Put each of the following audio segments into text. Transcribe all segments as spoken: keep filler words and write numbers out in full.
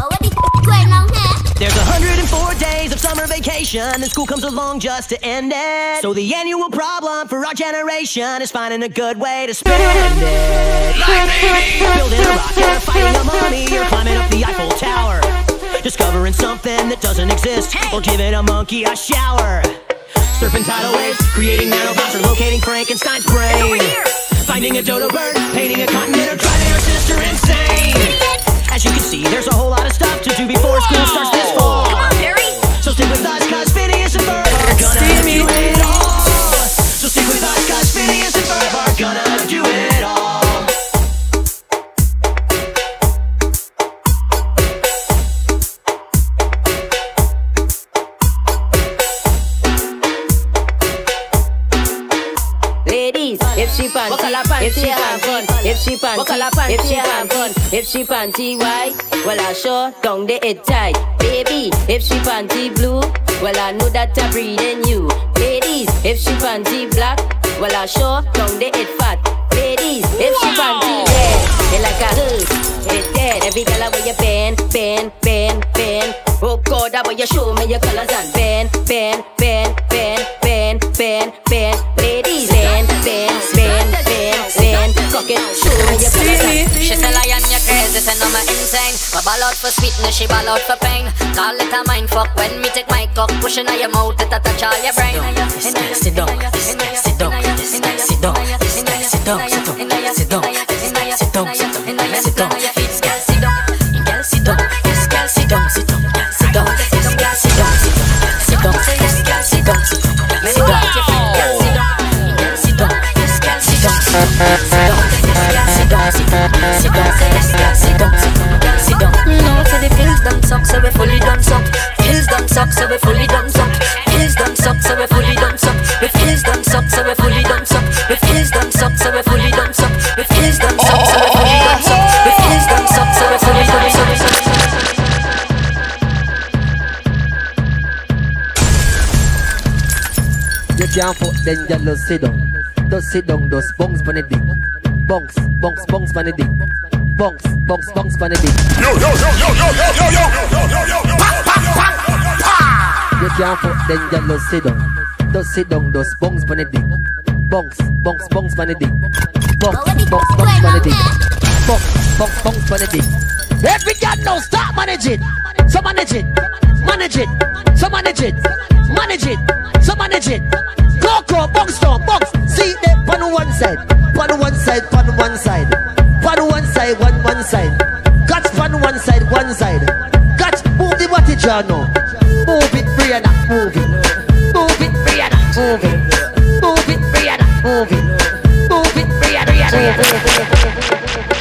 Well, what the f going on here? There's one hundred four days of summer vacation, and school comes along just to end it. So the annual problem for our generation is finding a good way to spend it. Like maybe building a rocket, or fighting a mummy, or climbing up the Eiffel Tower, discovering something that doesn't exist, or giving a monkey a shower. Surfing tidal waves, creating nanobots, or locating Frankenstein's brain. Finding a dodo bird, painting a continent, or driving your sister insane. As you can see, there's a whole lot of stuff to do before school starts this fall. Come on, Barry. So stick with us, cause Phineas and Ferb are gonna do it all. So stick with us, cause Phineas and Ferb are gonna do it all. If she panty, if she have fun, if she panty, if she have fun, if she panty white, well I sure down the it tight. Baby, if she panty blue, well I know that I breed in you. Ladies, if she panty black, well I sure down the it fat. Ladies, if she panty red, it like a hood, it dead. Every girl where you bend, bend, bend, bend. Oh God, I want you show me your colors and bend, bend, bend, bend, bend, bend, bend. Ladies, bend, bend, bend, bend, bend. Cock it, show me your colors and. She say lion, you crazy, say no me insane. My ball out for sweetness, she ball out for pain. Call it a mind fuck when me take my cock, pushing on your mouth, it a touch all your brain. This guy sit down, this guy sit down, this guy sit down, this guy sit down, sit down, sit down, this guy sit down, sit down, sit down, this guy sit down, girl sit down, this guy sit down, sit down, sit down, this guy sit down, sit down, this guy sit down, sit down, sit down, sit down, girl sit down, this guy sit down, sit down, sit down, this guy sit down, sit down, sit down, this guy sit down, sit down, sit down. No, say the pills done suck, so we fully done suck. Pills done suck, so we fully done suck. Pills done suck, so we fully done suck. We pills done suck, so we fully done suck. We pills done suck, so we fully done suck. We pills done suck, so we fully done suck. We pills done suck, so we fully done suck. You can't fuck, then you just sit down. Just sit down, just bounce pon the dick. Bounce, bounce, bounce pon the dick. Bounce, bounce, bounce pon the dick. Yo, yo, yo, yo, yo, yo, yo, yo, yo, yo, yo, yo. Pa, pa, pa, pa. You can't fuck, then you just sit down. Just sit down, just bounce pon the dick. Bounce, bounce, bounce pon the dick. Bounce, bounce, bounce pon the dick. Bounce, bounce, bounce pon the dick. Every girl now start manage it. So manage it, manage it, so manage it, manage it, so manage it. Coco, box down, box. See them on one side, on one side, on one side, on one side, one one side. Catch on one side, one side. Catch, move the body, Jano. Move it, Brianna, move it. Move it, Brianna, move it. Move it, Brianna, move it. Move it, Brianna, Brianna.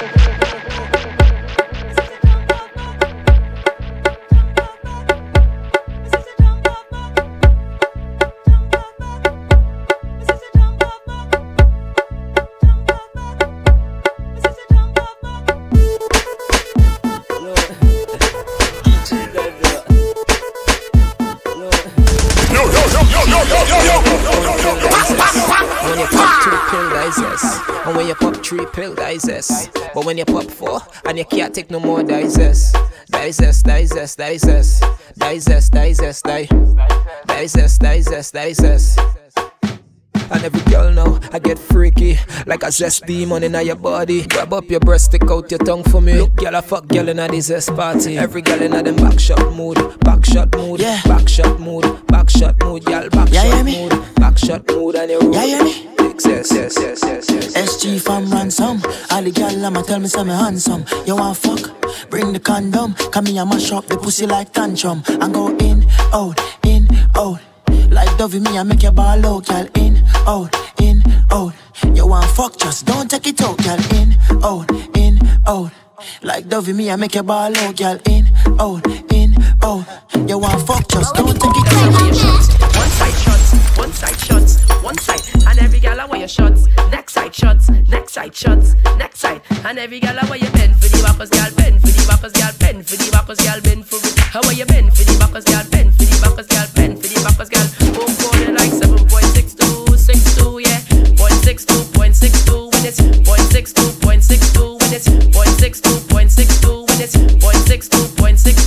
And when you pop three pill, digest. But when you pop four, and you can't take no more, digest. Digest, digest, digest. Digest, digest, digest. Digest, digest, digest. And every girl now, I get freaky, like a zest demon in your body. Grab up your breast, stick out your tongue for me. Look, girl, I fuck girl in the zest party. Every girl in them back shot mood, back shot mood, yeah. Back shot mood, back shot mood, girl, back yeah, shot mood, back shot mood, and you yeah, yeah, me. Yes, yes, yes, yes, yes. S G from ransom. All the gal I'ma tell me say me handsome. You want fuck? Bring the condom. Come here, mash up the pussy like tantrum. And go in, out, in, out. Like Dovey, me I make your ball out, girl. In, out, in, out. You want fuck? Just don't take it out, girl. In, out, in, out. Like Dovey, me I make your ball out, girl. In, out, in, out. You want fuck? Just don't take it out. One side shots, one side shots, one side, and every gal I wear your shots. Next side shots, next side shots, next side, and every gal I wear your bend for the backers, gal, bend for the backers, gal, bend for the backers, gal, bend for the. How are you bend for the backers, gal, bend for the backers, gal, bend for the backers, gal. Boom, corner like seven point six two, six two, yeah, point six two, point six two when it's point six two, point six two when it's point six two, point six two when it's point six two, point six.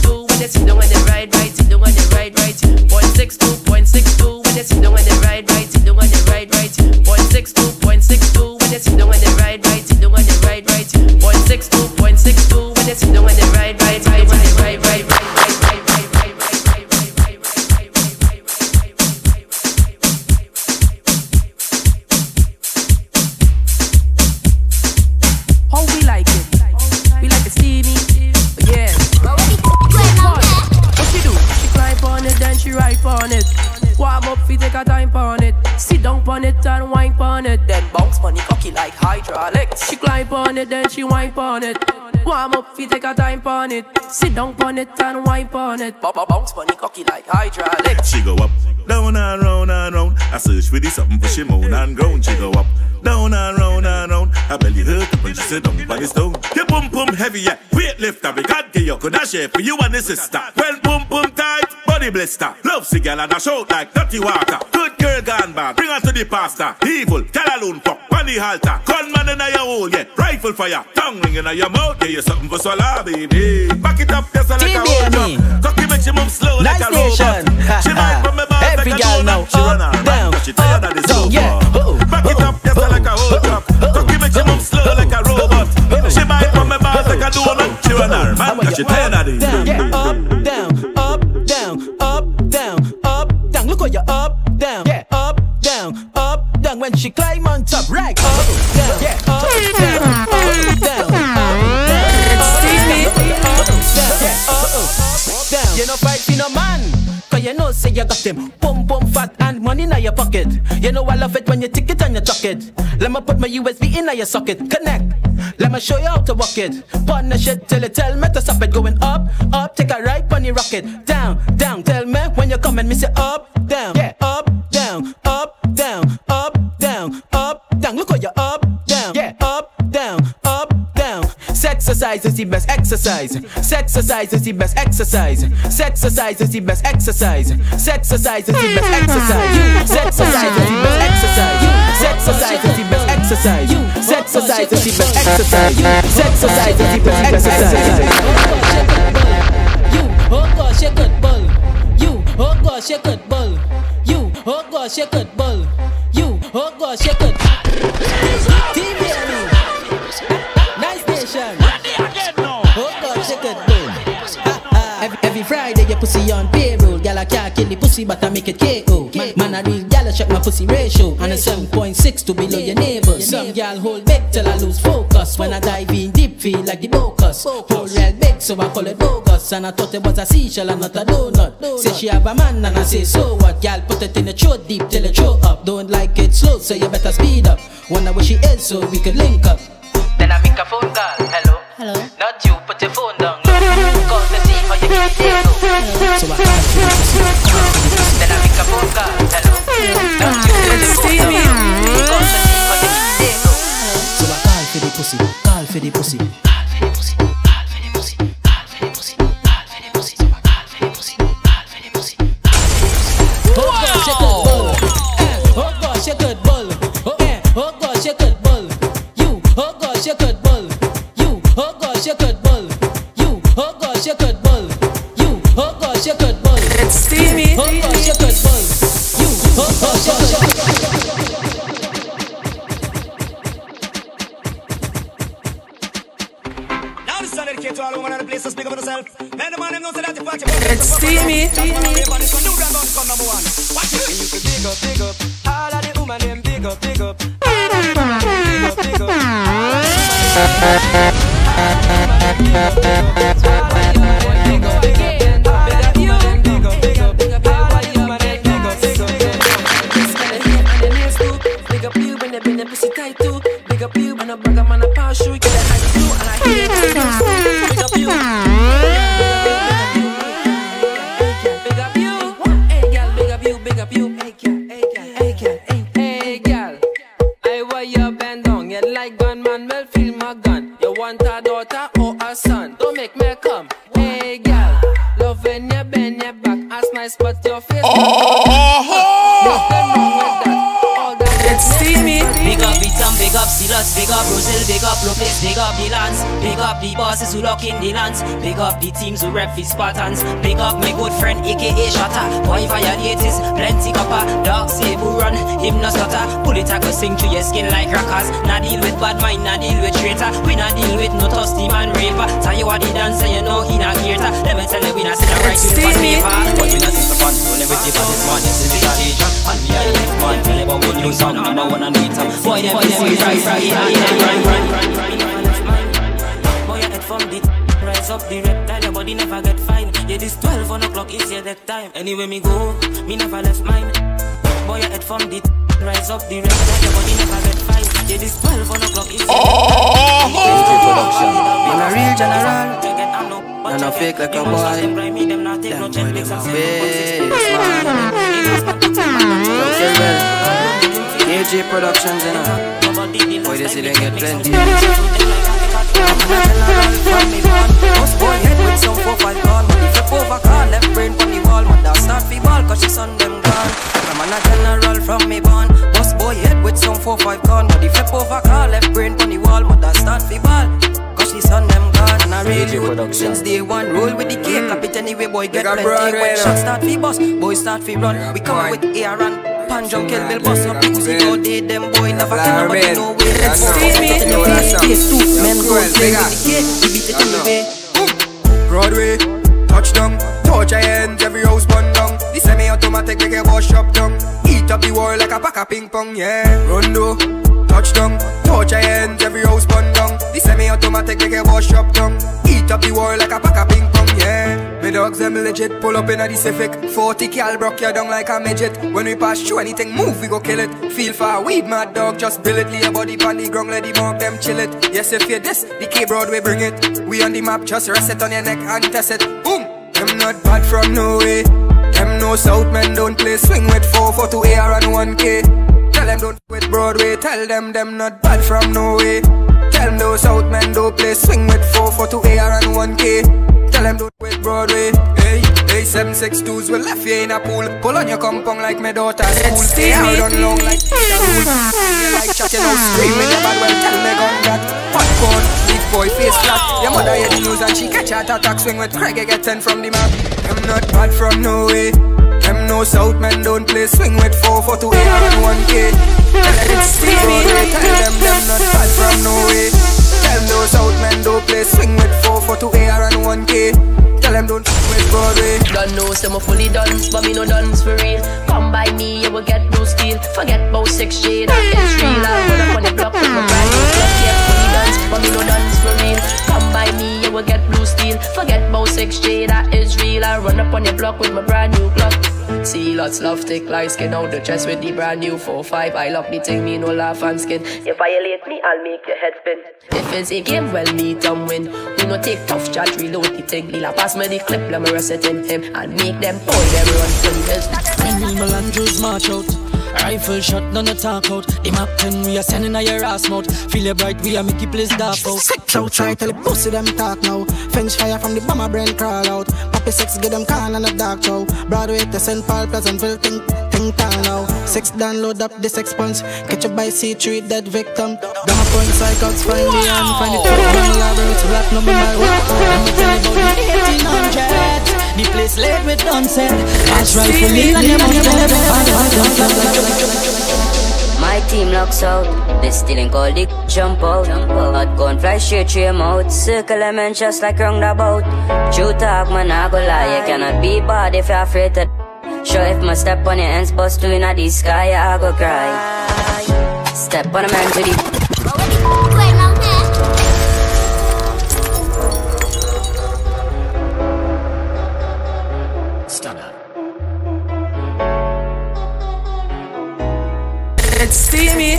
six two when they sit down when they ride, ride, ride, ride, ride, ride, ride. How we like it? We like it steamy, yeah. What she do? She climb on it, then she ride on it. Warm up, fi take a time on it. Sit down on it and wine on it. Then bounce on it, cocky like hydraulics. She climb on it, then she wine on it. Warm up, fi take a time on it. Sit down on it and wine on it. Bounce on it, cocky like hydraulics. She go up, down and round and round. I search for the something for she moan and ground. She go up, down and round and round. Her belly hurt up when she sit down by the stone. Your boom boom heavy, yeah. Weight lifter, we can't get you. Could I share for you and the sister? When boom boom tight, body blister. Love cigar and a shout like dirty water. Good girl gone bad, bring her to the pastor. Evil, tell alone fuck, on the halter. Gunman in your hole, yeah. Rifle fire, tongue ring in your mouth. Yeah, you something for swallow, baby. Back it up, just like a old drum. Cocky make she move slow like a robot. She might from me back like a donut. She run her down, but she tired of this slow bar. Back it up, just like a old drum. Cocky make she move slow like a robot. She might from me back like a donut. She run her man, but she tired of this. Up, down, up, down, up, down, up, down. Look how you up, down, yeah, up, down, up, down. When she climb on top, right, up, down, yeah, up, down, up, down, up, down. Excuse me, up, down, yeah, up, down. You know fight for no man, cause you know say you got him. Boom, boom, fat and money in your pocket. You know I love it when you tick it and you tuck it. Let me put my U S B in your socket, connect. Let me show you how to walk it. Pon the shit till it tell me to stop it. Going up, up, take a right on the rocket. Down, down, tell me when you come and me say up, down, yeah, up, down, up, down, up, down, up, down. Look how you up, down, yeah, up, down, up, down. Sexercise is the best exercise. Sexercise is the best exercise. Sexercise is the best exercise. Sexercise is the best exercise. Sexercise is the best exercise. Sexercise is the best exercise. Sexercise is the best exercise. Sexercise is the best exercise. You, oh gosh, you good bull. You, oh gosh, you good bull. You, oh gosh, you good bull. You, oh gosh, you good. Team Bailey. Nice nation. Oh gosh, you good bull. Every, every Friday your pussy on payroll. Girl I can't kill the pussy but I make it K O. Man I real gal I check my pussy ratio. And a seven point six to below your neighbors. Some gal hold big till I lose focus. When I dive in deep feel like the Bocus. Hold real big so I call it bogus. And I thought it was a seashell and not a donut. Say she have a man and I say so what. Gal put it in the throat deep till it throw up. Don't like it slow so you better speed up. Wonder where she is so we could link up. Then I make a phone call, hello. Hello. Not you, put your phone down. Call to see how you get it. So I ask you. Then I make a phone call, hello. Not you, put your phone down. Call to see how you get it. So I call for the pussy, call for the pussy, call for the pussy, call for the pussy, call for the pussy, call for the pussy, so I call for the pussy, call for the pussy, call for the pussy. Oh gosh, you good bull. Oh gosh, you good bull. You, oh gosh, you good bull. You, oh gosh, you good bull. You, oh gosh, you good bull. You, oh gosh, you good bull. It's steamy. Oh gosh, you good bull. You, oh gosh, you good bull. Now this is dedicated to all women in the place to speak up for themselves. Man, the man them know that the party. It's steamy. Watch it. You could big up, big up. All of the women them big up, big up. All of the women them big up, big up. All of the big up you when they been the pussy tight too. Big up you and a bag of man a pass through. Get a high too and I hear it. Big up you. Big up you. Hey girl, big up you, big up you. Hey girl, hey girl, hey girl, hey girl. I want you bend down. You like gunman, well feel my gun. You want a daughter or a son? Don't make me come. Hey girl, love when you bend your back. As nice but your face. It's steamy. Big up Vitam, big up Silas, big up Brazil, big up Lopez, big up the Lance, big up the bosses who lock in the lands, big up the teams who rep the Spartans, big up my good friend aka Shatta. Boy violate is plenty copper, dog save who run, him no stutter. Pull it I go sing to your skin like rockers. Nah deal with bad mind, nah deal with traitor. We nah deal with no thirsty man raver. over the dance, and you know in a theater. Let me tell you, we not see the right to the paper. But we not see the fun, roll every tip of this man. This is the station, and we are the left man. Tell you about good news on number one and meter. Boy, them is right, right, right, right, right. Boy, you head from the rise up the reptile, your body never get fine. Yeah, this twelve on o'clock is your that time. Anyway me go, me never left mine. Boy, you head from the rise up the reptile, your body never get fine. Yeah, this twelve on o'clock is your that time. Man a real general, and no fake like a boy. Them boy them a face, man. Don't say well. A J Productions, you know. Boy, they see they get plenty. Most boy head with some four five gun. Money flip over car, left brain on the wall. Mother start fi ball cause she son them gone. I'm a general from me born. Most boy head with some four five gun. Money flip over car, left brain on the wall. Mother start fi ball cause she son them gone. And I real youth since day one. Roll with the cake, clap it anyway boy get plenty. When shots start fi bust, boy start fi run. We come with air and Panjong kill Bill bust up because he go dead. Them boy never can nobody know where let's go. Case two, men go play with the cake. We beat it anyway. Broadway, touchdown, touch your hands, every house bun down. The semi-automatic make a wash up down. Eat up the wall like a pack of ping pong, yeah. Rondo, touchdown, touch your hands, every house bun down. The semi-automatic make a wash up down. Eat up the wall like a pack of ping pong, yeah. Me dogs them legit, pull up in a the Civic. Forty cal broke you down like a midget. When we pass through anything move, we go kill it. Feel far weed, mad dog, just bill it. Lay your body on the ground, let the mark them chill it. Yes, if you this, the K Broadway bring it. We on the map, just rest it on your neck and test it. Boom! Them not bad from no way. Them no South men don't play swing with four for two A R and one K. Tell them don't with Broadway, tell them them not bad from no way. Tell them those South men don't play swing with four for two A R and one K. Tell them don't with Broadway. Hey, hey, seven six twos will left you in a pool. Pull on your compound like my daughter's school. Stay out on long like the rule. You like chatting out screaming about well tell me gun that. Popcorn, big boy face flat. Your mother hear the news and she catch a attack swing with Craig get ten from the map. I'm not bad from no way. Them no South men don't play swing with four for two A R and one K. Tell them it's the Broadway. Tell them them not bad from no way. Tell them those South men don't play swing with four for two A R and one K. Tell them don't with Broadway. Don't know some fully dance, but me no dance for real. Come by me, you will get no steal. Forget about six J, that is real. I run up on the block with my brand new club. Yeah, fully dance, but me no dance for real. Come by me, you will get blue steel. Forget about six J, that is real. I run up on the block with my brand new club. See lots love take light skin out the chest with the brand new four five. I love the thing, me no laugh and skin. You violate me, I'll make your head spin. If it's a game, well me come win. We no take tough chat, reload the thing. Lila pass me the clip, let me rest it in him and make them boy them run from his. When we Melandros march out, rifle shot, none of talk out. The map ten, we are sending a your ass mouth. Feel it bright, we are make you place dark out. Six outside, tell the pussy them talk now. French fire from the bomber brain crawl out. Poppy six, get them can and a dark show. Broadway to Saint Paul, Pleasantville, think, think town now. Six download up this expunge. Catch a by C three, dead victim. Down a point, psychots, find me and find it. One labyrinth, rap number my work. Let me tell you about the eighteen hundreds. The place laid with sunset. Ash rifle in and them on My team locks out. This stealing called the jump out. Hot gun fly straight through your mouth. Circle them and just like roundabout. True talk, man, I go lie. You cannot be bad if you're afraid to. Sure, if my step on your hands bust to in the sky, I go cry. Step on a man to the. It's steamy.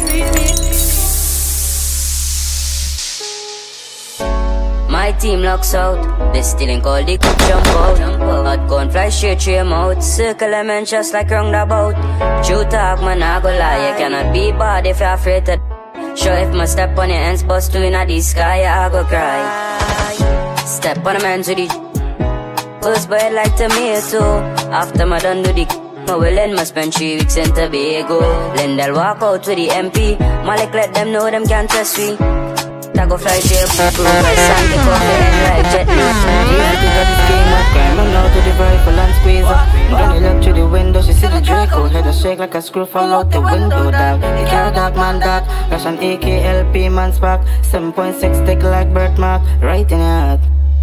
My team locks out. This stealing called the jump out. Hot gun fly straight through your mouth. Circle them and just like roundabout. True talk, man, I go lie. You cannot be bad if you're afraid to. Sure, if my step on your hands bust to in the sky, I go cry. Step on a man to the. First boy like tomato. After my done do the. I will end my spend three weeks in Tobago. Then they'll walk out with the M P. Malik let them know them can't test me. I go fly jail, prove my son, take off the head like jet nose. Easy to get this game up, climb on out to the rifle and squeeze up. Granny look through the window, she see the Draco. Head a shake like a screw fall out the window, dog. The car dark, man dark. Rush an A K L P, man's back. seven point six stick like birthmark, right in your heart.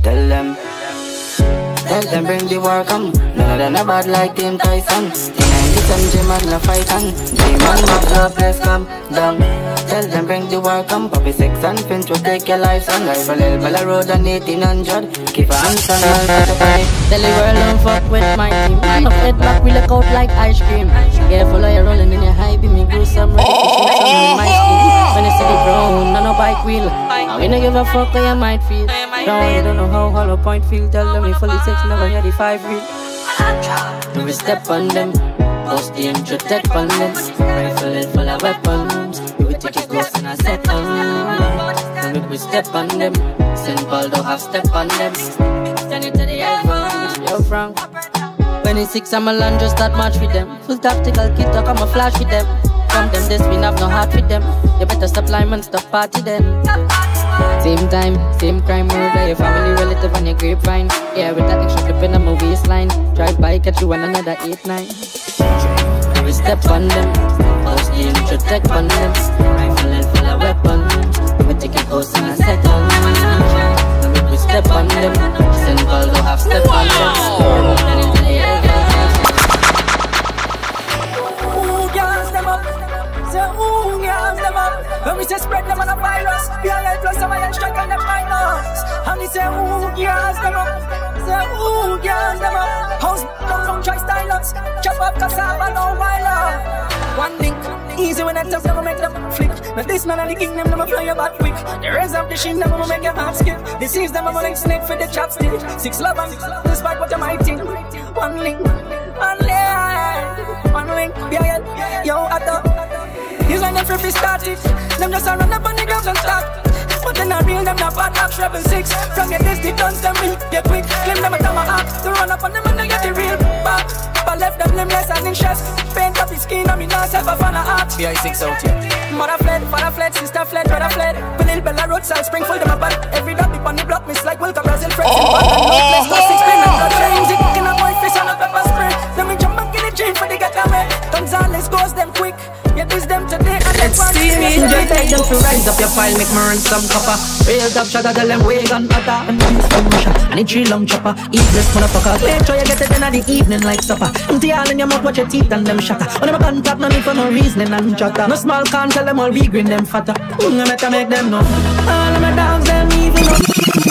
Tell them, tell them bring the war come. None of them are bad like Tim Tyson. The ninety-seven Jim and the fight on. Demon not love, let's come down. Tell them bring the war come. Poppy six and Finch will take your life son. Rifle L Bella Road and eighteen hundred. Keep a hand on all the fight. Tell the world don't fuck with my team. Enough head back, we look out like ice cream. Careful how you're rolling in your high beam. Me gruesome, ready to shoot some in my skin. When you see the ground, on a bike wheel. I we don't give a fuck how you might feel. Don't you don't know how hollow point feel. Tell them we fully six, never hear the five real. When we step on them, post the intro tech on them. Rifle it full of weapons. We will take it close and I set on them. When we step on them, Saint Paul don't have step on them. Send it to the heaven, yo Frank. twenty-six I'm a land just that match with them. Full tactical kit, I come a flash with them. From them this we have no heart with them. You better stop lying and stop party then. Same time, same crime, murder your family relative and your grapevine. Yeah, with that extra clip in my waistline. Drive by, catch you on another eight nine. We step on them, house the intro tech on them. Rifle and full of weapons. We take it close and I set on them. We step on them, Saint Paul don't have step on them. When we say spread them on a virus, we are help plus some iron strike on them minors. And we say ooh, gas them up. Say ooh, gas them up. House come from try style us. Chop up cassava, no while one link, easy when I tell them make them flick. But this man and the king them never fly about quick. The rest of the shit them will make your heart skip. Disease them like snake for the chopstick. Six love and despite what I'm fighting. One link, one link, one link, yeah, yo, I thought. He's like them free started. Them just a run up on the ground and start. But then I real them not bad up treble six. From your destiny guns them real get quick. Claim them a time a act. To run up on them and they get the real back. But left them limbless and in chest. Paint up his skin and me not self a fan of art. B I six out here. Mother fled, father fled, sister fled, brother fled. Billy Bella roadside, Springfield them a bad. Every dog dip on the block, miss like Wilka Brazil friends. In band and Northwest plus six pin and blood trains. It in a boy face and a pepper spray. Them in jump back in the chain for the getaway. Gonzales goes them quick. Yeah, this them today and let's see me. Just take them to rise up your file, make me run some copper. Real top shot, I tell them wake and utter. And this from Russia, and a tree long chopper. Eat this motherfucker, make sure you get it in the evening like supper. Empty all in your mouth, watch your teeth and them shatter. On them contact, no need for no reasoning and chatter. No small can tell them all we green them fatter. Mm, I better make them know. All of my dogs, them evil know.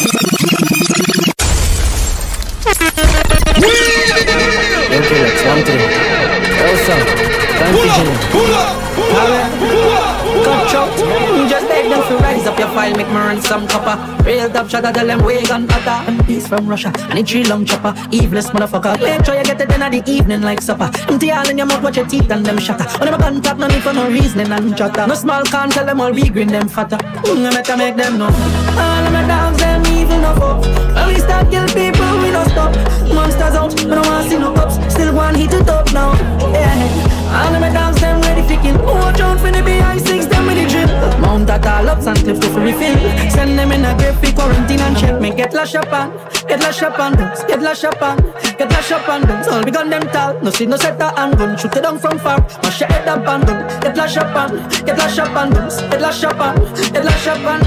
Okay, let's one thing. Also, Pull up, pull up, pull up, cut out. Just take them to rise up your file, make me run some copper. Real top shot, I tell them wake and utter. And peace from Russia, and a tree long chopper. Evilest motherfucker, make sure you get it in the evening like supper. Empty all in your mouth, watch your teeth and them shatter. On them contact, no need for no reasoning and chatter. No small can tell them all we green them fatter. Mm, I better make them know. All of my dogs, them evil no fuck. When we start kill people, we don't stop. Monsters out, we don't want to see no cops. Still one hit it up now, yeah. All of my dogs, them ready for kill. Watch out for the B I six, them with the drip. Mount at all ups and cliff to refill. Send them in a grave for quarantine and check me. Get lash up on, get lash up on them. Get lash up on, get lash up on them. All we gun them tall, no see no set a handgun. Shoot it down from far, mash your head up on them. Get lash up on, get lash up on them. Get lash up on, get lash up on.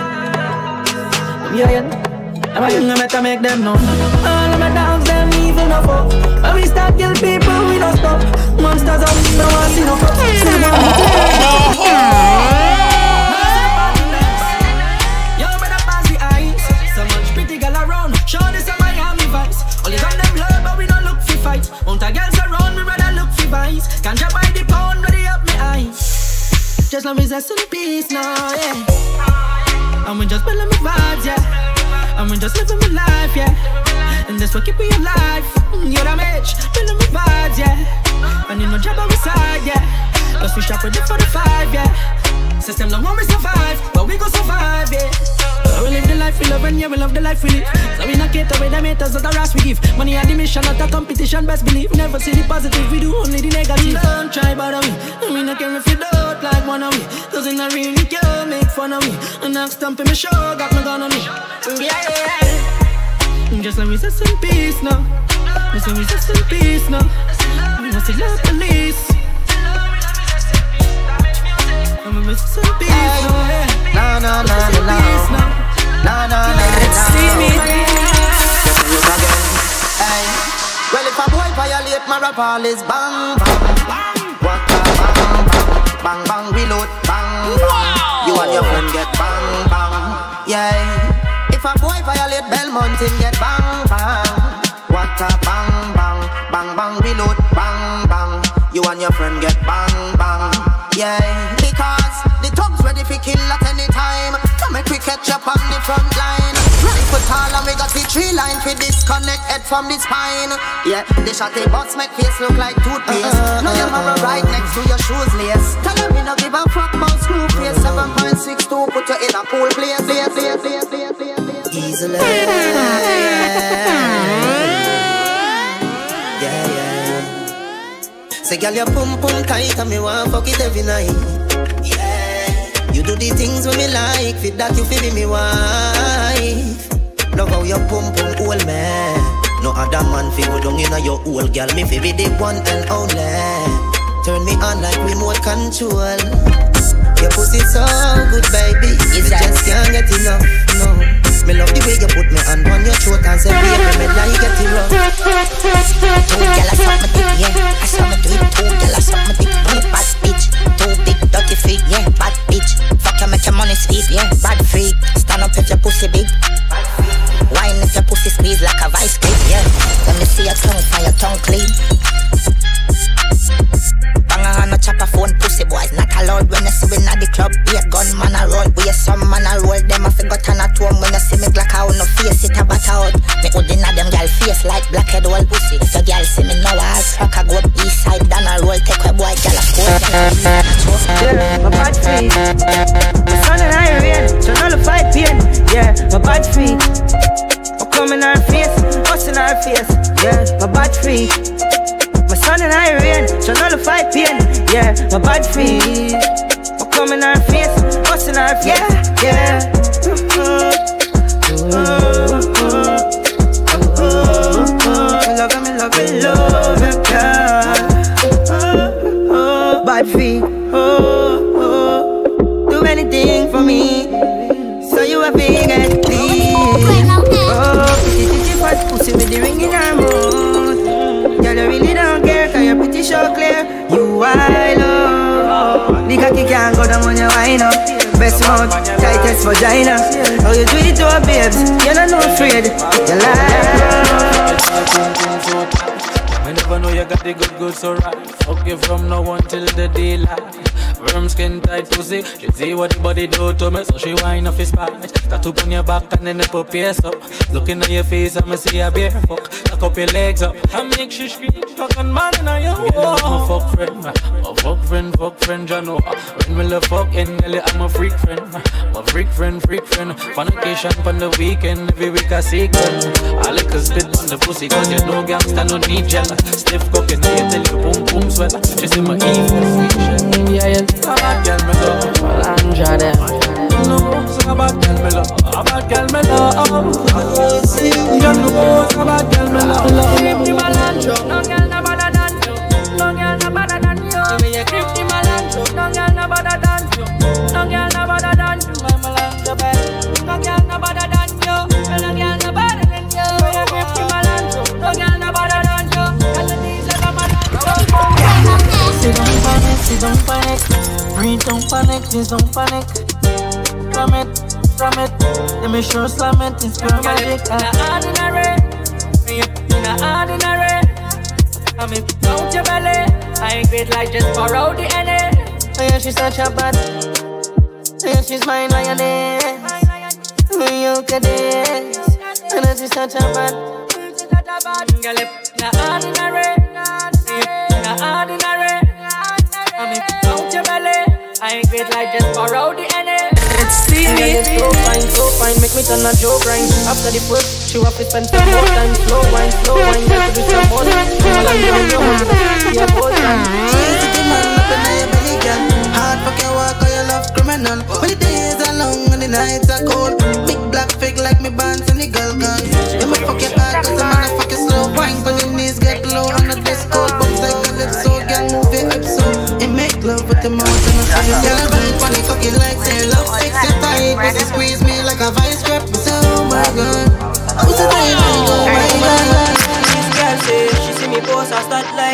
Yeah, yeah. I better make them know. All of my dogs, them evil no fuck. When we start kill people, we don't stop. Monsters out, we don't want to see no cops. Still want to yo, better pass the ice. So much pretty girl around. Show this a Miami vibes. Only got them blood, but we don't look for fight. Want a girls around, we rather look for vibes. Can't you buy the pound, ready up my eyes. Just let me rest in peace now, yeah. And we just building my vibes, yeah. And we just living my life, yeah. And that's what keep me alive. You're the match, feeling my vibes, yeah. And you know job on my side, yeah. Plus we shop with it for the five, yeah. System don't want me survive, but we gon' survive, yeah. So we live the life we love and yeah, we love the life we live. So we not cater with the haters, not the rest we give. Money and the mission, not a competition, best believe. Never see the positive, we do only the negative. Don't try bother we, and we not care if you don't like one of we. Doesn't not really care, make fun of we. And I'm stumping my show, got my gun on me. Yeah, yeah, yeah. Just let me rest in peace now. Just let me rest in peace now. We must see love police. I'm a rest in peace now. No, no, no, no, no. No, no, no, no. See me. hammer of all is bang, bang. What a bang, bang. Bang, bang, reload, bang, bang. You and your friend get bang, bang. Yeah. If a boy violate Belmont, him get bang, bang. What a bang, bang. Bang, bang, reload, bang, bang. You and your friend get bang, bang. Yeah. Because the thugs ready for kill at any time. Come make we catch up on the front line. Rifle tall and we got the tree line for disconnect head from the spine. Yeah, the shotty butts make face look like toothpaste. Uh, uh, now your mama right next to your shoes lace. Tell her me no give a fuck about screw face. seven point six two put you in a cool place, place, place, place, place, place, place. Easily. Yeah, yeah. Say girl your pum pum tight and me want fuck it every night. You do the things when me like, fit that you feel me wife. Love how your pum pum hold me. No other man fi go down inna your hole, girl. Me fi be the one and only. Turn me on like remote control. Your pussy so good, baby. You just can't get enough, no. Me love the way you put me hand on your throat and say, baby, me like get it rough. Two girl I suck my dick, yeah. I suck my dick. Two girl I suck my dick. One bad bitch. Two big dirty feet, yeah. Bad bitch. Fuck you, make your money speak, yeah. Bad freak. Stand up if your pussy big. Wine if your pussy squeeze like a vice grip, yeah. Let me see your tongue for your tongue clean. Bang on a chopper phone, pussy boys not allowed. When you see we at the club, be a gun man a roll. We a some man a roll. Them a figure turn a tone. When you see me black out, no face it a bat out. Me hood inna them gal face like blackhead old pussy. If your gal see me now ass fuck a go up east side down a roll. Take a boy gal a score. Yeah, my bad feet. My son and I are real, so nullify pain. Yeah, my bad feet. I'm coming our face, us in our face. Yeah, my bad feet. My son and I are real, so nullify pain. Yeah, my bad feet. I'm coming our face, us in our face. Yeah, yeah. Me love me, love me, love me, girl. Bad feet. Oh, oh, do anything for me, so you a big and clean. Oh, pretty, pretty fat pussy with the ring in her mouth. Girl, I really don't care, cause you're pretty sure clear. You I love. The cocky can't go down when you wind up. Best mouth, tightest vagina. How you do it to her babes, you're not no afraid. You lie. I never know you got the good, good, so right. Fuck you from now until the daylight. Worm skin tight pussy. She see what the body do to me, so she whine off his spine. Tattoo on your back and then the put pierce up. Looking at your face, I'ma see a bare fuck. Lock up your legs up, I make she scream. Fucking man in your home. Yeah, I'm a fuck friend, my fuck friend, fuck friend, you know. When we love fuck in L A, I'm a freak friend. I'm a freak friend, freak friend. On occasion, on the weekend, every week I see friend. I like a spit on the pussy, cause you know gangsta no need gel. Stiff cooking, I tell you boom boom sweat. She see my evil feature. Yeah, yeah. A bad girl me love, Landra there. No, so a bad girl me love, a bad girl me love. You know, so a bad girl me love. Creep the Melandro, no girl no better than you. No girl no better than you. When you creep the Melandro, no girl no better than you. No girl no better than you. My Melandro bed, no girl no better than you. No girl no better than you. When you creep the Melandro, no girl no better than you. Girl the knees like a Melandro. Sit don't panic, sit don't panic. Breathe, don't panic, please don't panic. From it, from it. Let me show slam it, it's pure magic. In a ordinary, in a ordinary. I mean, out your belly. I ain't great like just pour out the energy. Oh yeah, she's such a bad. Oh yeah, she's mine like a day. Oh you look at this. Oh yeah, she's such a bad. Girl, in a ordinary, in a ordinary. I mean, out your belly. I ain't great like just pour out the energy. Let's see me. So fine, so fine, make me turn a Joe grind. After the first, she want to spend some more time. Slow wine, slow wine, get to do some more. Come along, down your home, yeah, both time. She's the man up in your belly, girl. Hard fuck your work or your love criminal. When the days are long and the nights are cold. Big black fig like me bands and the girl gun. Let me fuck your heart cause the man I fuck your slow wine. When your knees get low on the disco. Bumps like a lip so, girl move your hips so. It make love with the mouth and the face. Girl bite funny fucking like say love sex your tight. Pussy squeeze me like a vice grip. Oh my god. Pussy tight, oh my god. This girl say she see me post, I start like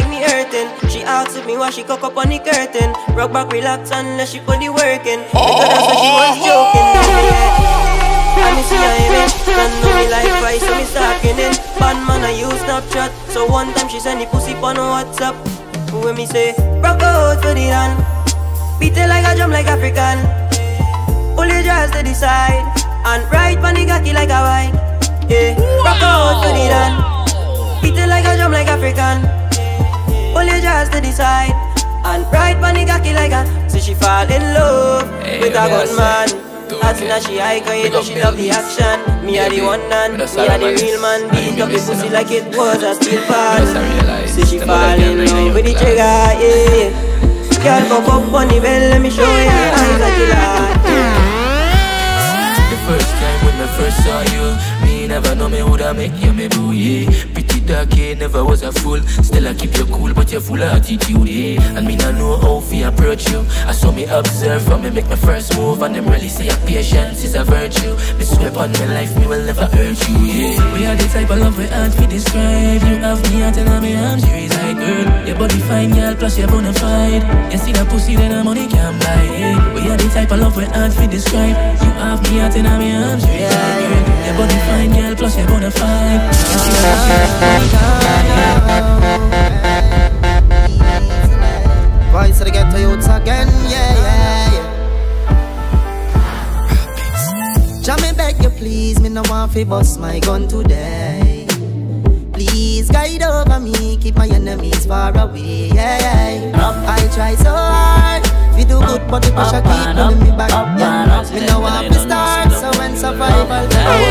if me wash she cock up on the curtain. Rock back, relax, and let she put the work in. Because that's what she was joking. And me see her image, and know me like vice, so me stalking in. Bad man, I use Snapchat. So one time she send the pussy on WhatsApp. When me say, rock out for the run, beat it like a drum like African. Pull your jaws to the side, and ride pon the cocky like a bike. Yeah, rock out for the run, beat it like a drum like African. Pull your jaws to the side, and ride pon the cocky like a. So she fall in love hey, with a good man. As soon as she high, cause you know she love the action. Me a the one and me a the real man. Beat up the pussy like it was a steel pan. So she fall in love with the trigger, yeah. Girl, pop up on the bell, let me show you the eyes that you like. The first time when I first saw you, me never know me woulda make you me boo, yeah. Pretty dark, yeah, never was a fool. Still I keep you cool, but you're full of attitude, yeah. And me not know how to approach you. I saw me observe from me make my first move, and them really say your patience is a virtue. Me swear on my life, me will never hurt you, yeah. We are the type of love we hard to describe. You have me out in my arms, you reside, girl. Your body fine, girl, plus you're bona fide. You see the pussy, then the money can buy, yeah. We are the type of love we hard to describe. You have me out in my arms, you reside, girl. Your body fine, girl, plus you're bona fide. You see the pussy. Voice of the ghetto youths again, yeah, yeah, yeah. Jah me beg you please, me no want fi bust my gun today. Please guide over me, keep my enemies far away, yeah, yeah. I try so hard, we do good but the pressure keep pulling me back, yeah. Me no want to start, so when survival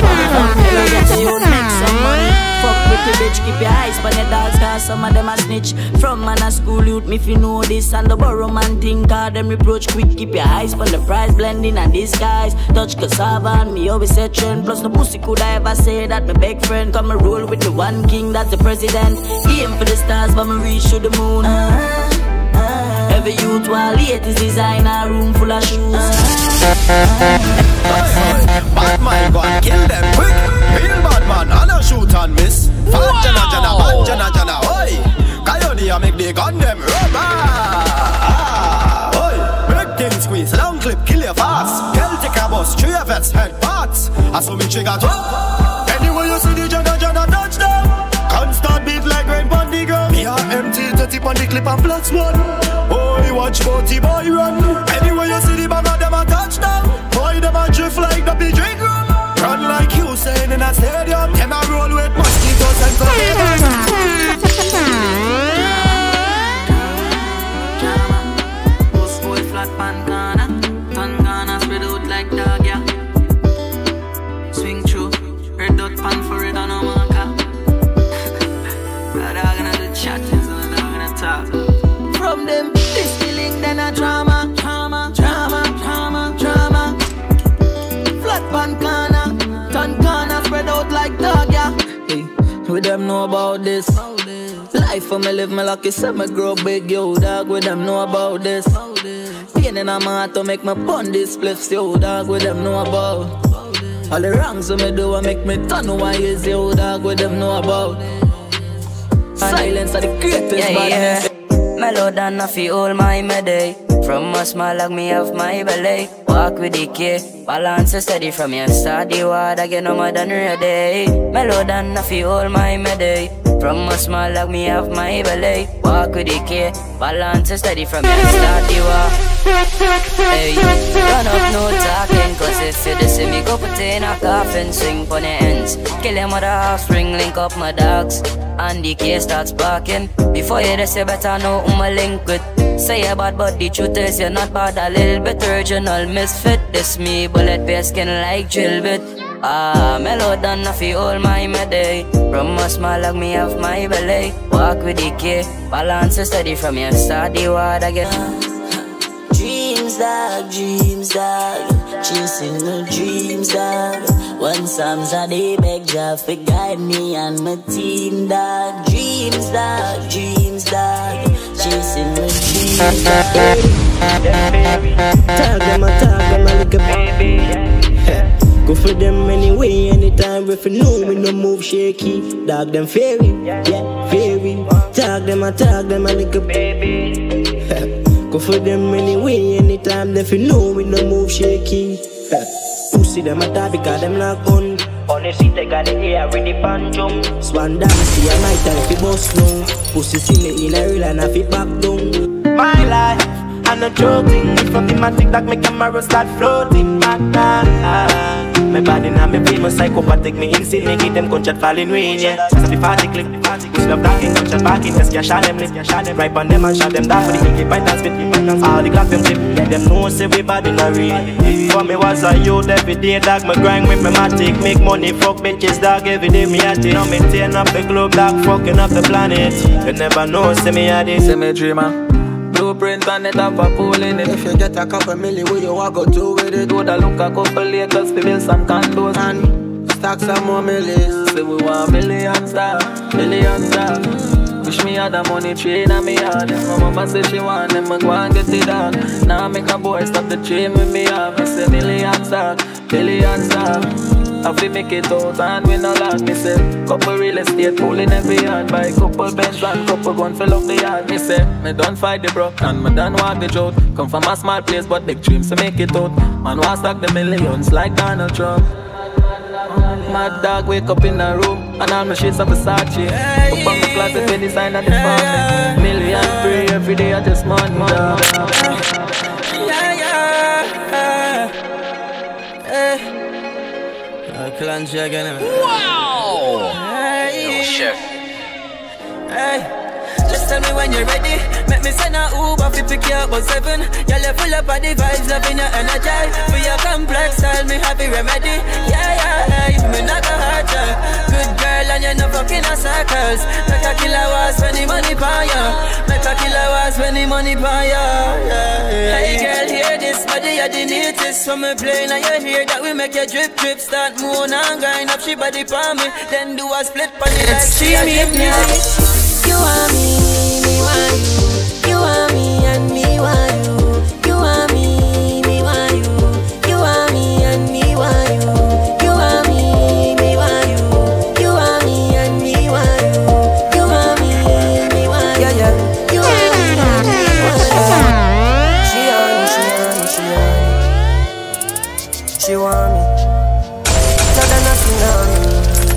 fuck with the bitch, keep your eyes on the dogs, cause some of them a snitch. From man a school youth, me fi know this. And the borrow man think, cause them reproach quick. Keep your eyes on the price, blending and disguise. Touch cassava and me always say trend. Plus no pussy could I ever say that my big friend. Come and roll with the one king, that's the president. Aim for the stars, but me reach to the moon. uh, uh, Every youth while latest design, a room full of shoes. uh, Bad man go and kill them quick. Real bad man, I no shoot and miss. Fat jana jana, bad jana jana, oi. Coyote a make the gun them rubber. Ah, oi. Make things squeeze, long clip, kill you fast. Celtic a bus, three of us, head parts. I saw me trigger drop. Anyway you see the jana jana touchdown. Constant beat like rain on the ground. Me a empty thirty on the clip and plus one. Oi, watch forty boy run. Anyway you see the bag of them a touchdown. Boy them a drift like the big drink room. Run like you saying in a stadium. Them a roll with mosquitoes and tornadoes. Post boy flat pan corner, ton corner spread out like dog, yeah. Swing through, red dot pan for it on a marker. A dog gonna do chat, so a dog gonna talk. From them, this feeling then a drama, drama, drama, drama, drama. Flat pan corner, ton corner spread out like dog, yeah. Hey, with them know about this. Life for me live me lucky, say me grow big, yo dog. With them know about this. Pain in my heart to make me pun this spliffs, yo dog. With them know about all the wrongs me do, I make me turn why is yo dog. With them know about silence are the greatest yeah, badness. Yeah. Melody, I feel all my medey. From a small like me have my belly. Walk with the key, balance steady from your start the water, get no more than ready. Melody, I feel all my medey. From a small like me have my belly. Walk with the key, balance steady from your start the water. Hey, run up no talking, cause if you see me go put in a coffin, swing pon the ends. Kill your mother offspring, link up my dogs. And the key starts barking. Before you just say better know who my link with. Say you're bad but the truth is you're not bad. A little bit original misfit. This me bullet bare skin like drill bit. Ah, Melody, I feel all my medey. From a small like me have my belly. Walk with the key, balance steady from your start the water get. Dreams dog, dreams dog, chasing no dreams dog. One Psalms a day beg Jah fi guide me and my team dog. Dreams dog, dreams dog, chasing no dreams dog. Tag them a tag them a like a baby. Go for them anyway, anytime if you know me no move shaky. Dog them fairy, yeah, fairy. Tag them, I tag them, I like a baby. Go for them anyway, anytime if you know me no move shaky. Pussy them a die because them not gun. On the seat they got the air with the banjum. Swan dance, see a night time fi bust down. Pussy see me in a real and I fi back down. My life, I'm not joking. If I'm thematic that my camera start floating back now. My body now me feel my psychopathic. Me insane, me get them gunshot falling rain, yeah. So the party clip, the party clip. Love talking, gunshot backing. Let's get shot them, let's get shot them. Right on them and shot them down. For the kinky bite and spit, all the clock them tip. Yeah, them know say we body not real. For me was a youth every day, dog. Me grind with me matic. Make money, fuck bitches, dog. Every day me at it. Now me tearing up the globe, dog. Fucking up the planet. You never know, say me at it. Say me dreamer. Blueprint on it, have a pool in it. If you get a couple million, what you want go do with it? Woulda look a couple acres to build some condos and stack some more millions. Say we want millions, dog, millions, dog. Wish me had the money train on me yard. My mama say she want them, I go and get it dog. Now make a boy stop the train with me have. Me say millions, dog, millions, dog. I fi make it out and we no lag. Me say couple real estate pool in every yard. Buy couple Benz and couple gun fill up the yard. Me say me done fight the broke and me done walk the drought. Come from a small place but big dreams to make it out. Man want stack the millions like Donald Trump. Mad dog wake up in a room and all my shits are Versace. Up on the closet with the sign of the family. Million pray every day I just want more. Yeah, yeah, yeah. Clancy again. Wow! Hey, oh, chef. Hey. Just tell me when you're ready. Make me send a Uber fi pick you up at seven. Y'all are full up of the vibes, loving your energy. For your complex style, me happy remedy. Yeah, yeah, yeah. Me not a hard job. Good girl and you're not fucking a circles. Make a killer was when the money buy ya. Make a killer was when the money buy ya. Yeah, yeah. Hey girl, hear this, body you the neatest. From me playing and you hear that we make your drip drip. Start moan and grind up she body for me. Then do a split on it like she a give me. You want me, me want you. You want me and me want you. You want me, me want you. You want me and me want you. You want me, me want you. You want me and me want you. You want me, me want you. Yeah, yeah. You want me and me want you. She on me, she on me, she on me. She want me. Tell her nothing on me.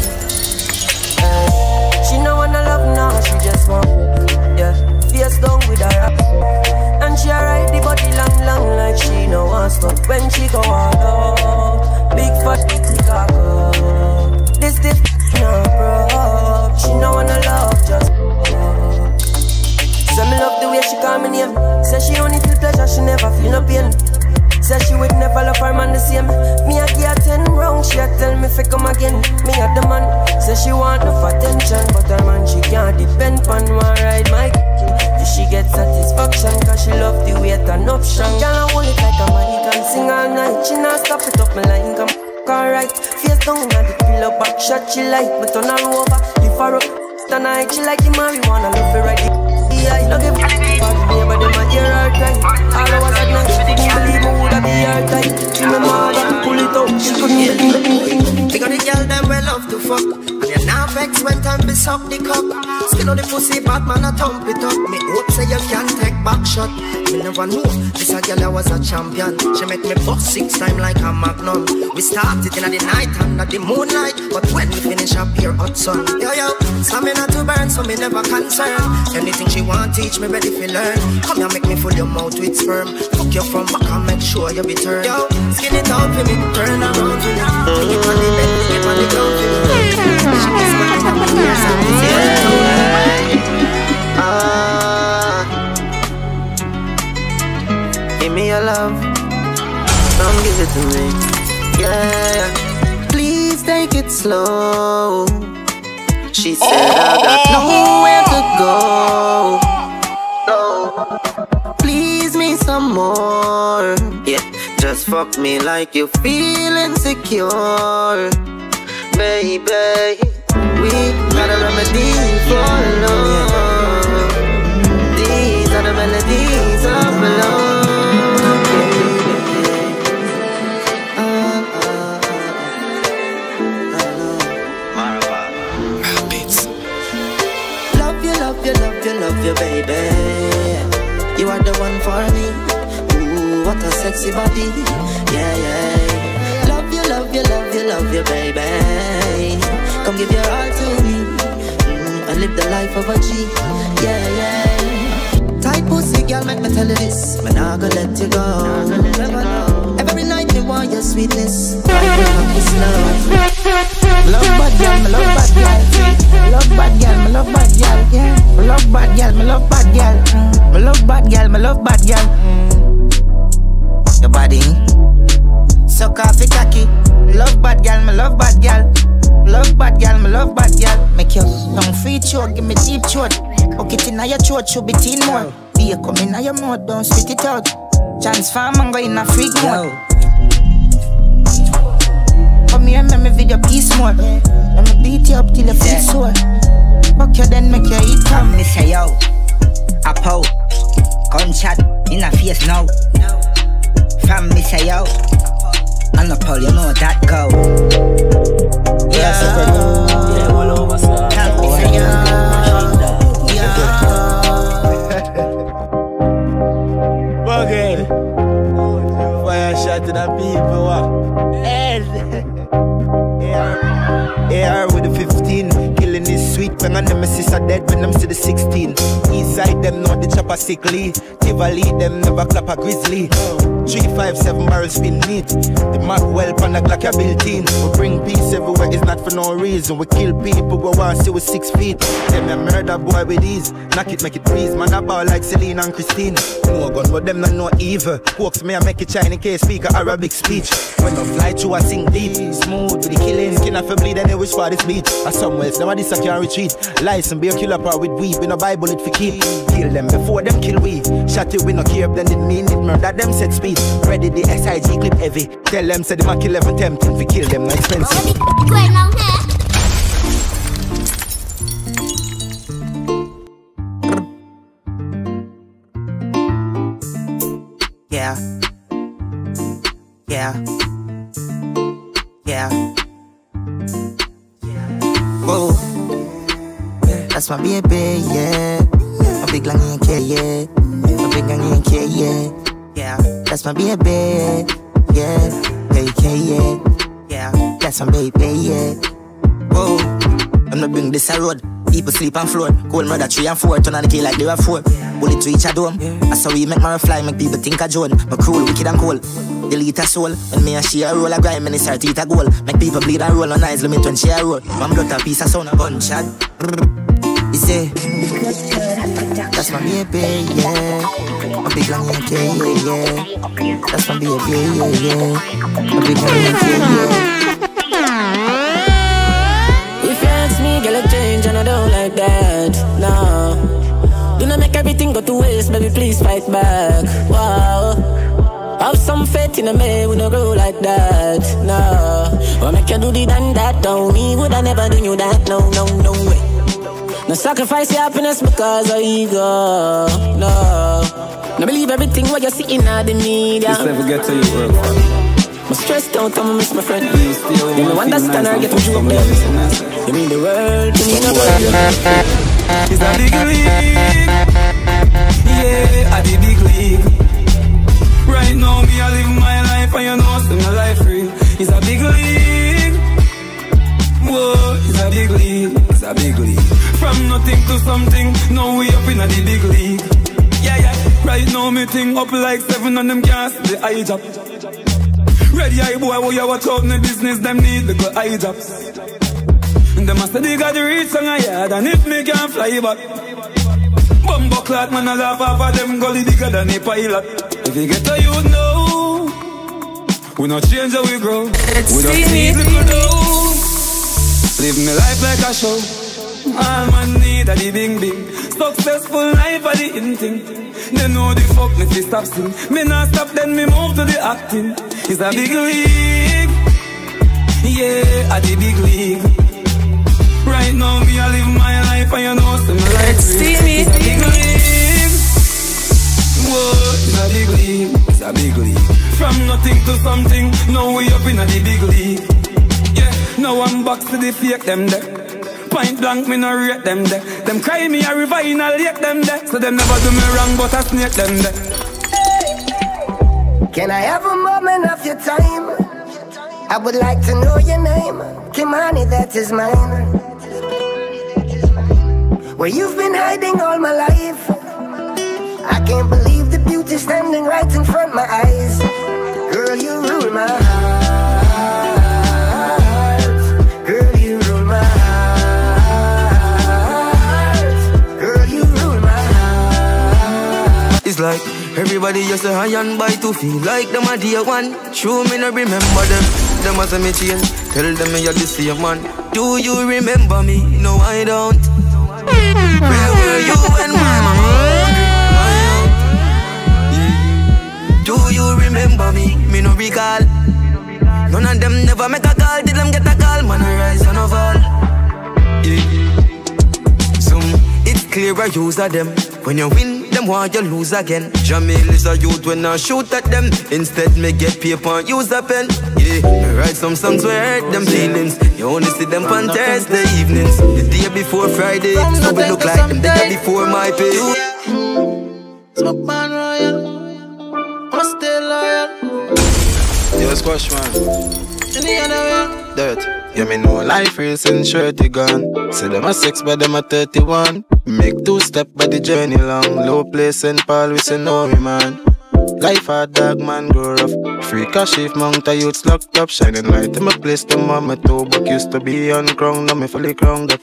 She no wanna love now, she just want yeah, face down with her rap. And she ride the body long, long like she no want stop. When she go all out, big fat cock up. This the no bro. She no wanna love, just say me love the way she call me name. Say she only feel pleasure, she never feel no pain. Say she would never love her man the same. Me a give her ten rounds, she a tell me fi come again. Me a the man. Say she want enough attention, but her man she can't depend on one ride my if she get satisfaction, cause she love the way turn up strong. Girl I hold it like a man, he can sing all night. She not stop it up, me line come alright. Face down inna the pillow, back shot she like. Me turn her over, lift her up tonight. She like the marijuana, love it right. I no give a fuck about me, but them a hear her cry. All I was at night, she didn't believe me woulda be her type. She me mother, pull it out, she couldn't believe. Because the girl them well love to fuck, and you now vex when time be suck the cock. Still on the pussy, bad man a thump it up. Me hope say you can take back shot. Me never know, this a girl I was a champion. She make me bust six time like a magnum. We started in the night under the moonlight, but when we finish up here hot sun. Yo yo, stamina to burn, so me never concerned. Anything she want teach me ready for learn. Come here make me full your mouth with sperm. Fuck you from back and make sure you be turned. Yo, skin it out for me, turn around for me. Bring it on the bed, bring it on the ground for me. She be smiling at my ears and me say ah, give me your love, come give it to me. Yeah, please take it slow. She said I got nowhere to go. No, please me some more. Yeah, just fuck me like you feel insecure, baby. We got a remedy for love. These are the melodies of love. Uh, uh, uh. love you, love you, love you, baby. You are the one for me. Ooh, what a sexy body. Yeah, yeah. Love you, love you, love you, love you, baby. Come give your all to me. Mm, I live the life of a G. Yeah, yeah. Tight pussy, girl, make me tell you this. I'm not gonna let you go. Every night me want your sweetness. I will kiss love. Love bad girl, me love bad girl. Love bad girl, me love bad girl. Yeah, me love bad girl, me love bad girl. Me love bad girl, me love bad girl. Mm. Your body, suck off the cocky. Love bad girl, me love bad girl. Love bad girl, me love bad girl. Make your tongue free throat, give me deep throat. Hook it inna your throat, should be teen more. Be a come inna your mouth, don't spit it out. Transform and go in a freak mode. Come here, make me video piece more. Let me beat you up till you feel sore. Fuck you, then make you eat come. Me say yo, a pow, gunshot in a face now. From me say yo, I'm a pow, you know that go. Yeah, yeah, all over sir. From me say yo, yeah. Again, fire shot to the people. What? A R with the fifteen, killing is sweet. When I nemesis are dead, when them see the sixteen. East side them know the chopper sickly. Tivoli them never clap a grizzly. Three five seven barrels spin neat. The Mac well pan a Glock a built in. We bring peace everywhere, it's not for no reason. We kill people, we want to see with six feet. Them a murder boy with ease. Knock it, make it breeze. Man a ball like Celine and Christine. No gun, but them not no evil. Hawks me a make it shine in case speak a Arabic speech. When I fly through, I sing deep. Smooth with the killing, skin off a bleed and they wish for this beat. As somewhere else, nobody can not retreat. Lies and be a killer power with weed. We no Bible it for keep. Kill them before them kill we. Shot it, we no care, then it mean it murder them set speed. Ready the S I G clip heavy. Tell them say the Mac eleven tempting fi kill them, no expensive. Yeah. Yeah. Yeah. Whoa. That's my baby, yeah. My big long ain't care, yeah. My big long ain't care, yeah. Yeah, that's my baby, yeah, yeah, yeah, yeah, that's my baby, yeah. Whoa, I'm not bring this a road. People sleep on floor. Cold murder three and four, turn on the key like they were four. Bullet to each a dome. That's how we make my fly, make people think I Joan. My cruel, wicked and cold. Delete a soul. When me and she a roll a grind, and start to eat a goal. Make people bleed and roll on eyes limit when she a roll. One blood a piece of sound, a gunshot. Is it? That's my baby, yeah. My big long yank, yeah, yeah, yeah. That's my baby, yeah, yeah. My big long yank, yeah, yeah. If you ask me, girl, I change and I don't like that, no. Do not make everything go to waste, baby, please fight back, wow. Have some faith in a man, we don't grow like that, no. Or make you do the done that, don't me, would I never do you that, no, no, no way. No sacrifice your happiness because of ego, no. No believe everything what you see in the media. Just never get to your work. I'm stressed out, I'm miss my friend. You don't understand or get what you up there. You mean the world to me, no world. It's a big league. Yeah, at the big league. Right now, me I live my life and you know see my life real. It's a big league. Whoa, it's a big league. It's a big league. From nothing to something, now we up in a the big league. Yeah, yeah. Right now me thing up like seven on them gas, the eye drop. Ready eye boy, who you watch out in the business, them need the good eye drops. And them must they got the reach on a yard, and if me can't fly back. Bumbo clock man, I laugh off of them gully bigger than a pilot. If you get to you know, we not change how we grow. We don't need to go. Live me life like a show. All man need a the bing bing. Successful life a the in thing. They know the fuck me fi stop sing. Me not stop then me move to the acting. It's a big league. Yeah, a the big league. Right now me I live my life and you know see my life real. It's a big league. Whoa, it's a big league. It's a big league. From nothing to something, now we up in a the big league. Yeah, now I'm back to the fake them there. Point blank, me no rate them there. Them cry me a river in a lake them there. So them never do me wrong, but I snake them there. Can I have a moment of your time? I would like to know your name. Kimani, that is mine. Where you've been hiding all my life. I can't believe the beauty standing right in front of my eyes. Girl, you rule my heart. Girl, you rule my heart. Girl, you rule my heart. It's like everybody just a high and by to feel like them a dear one. True, me no remember them. Them as a me change. Tell them me you're the same man. Do you remember me? No, I don't. Where were you when my mama hungry? Do you remember me? Me no recall. None of them never make a call. Did them get a call? Man, I rise and I fall. Yeah. Some it's clear I use of them. When you win, them want you lose again. Jamil is a youth when I shoot at them. Instead, me get paper and use a pen. Yeah, me write some songs where I hurt them feelings. You only see them on Thursday evenings. The day before Friday, so we look like them the day before my pay. Smoke man royal, I'ma stay loyal. Yo, squash man. Any other way? Dirt. Yeah, me know life real since shirty gone. Say them a six, but them a thirty-one. Make two step, but the journey long. Low place Saint Paul, we say no me man. Life hard, dog man grow rough. Free cash if mount a youths locked up. Shining light in my place, the mama two buck used to be on crown, now me fully crowned up.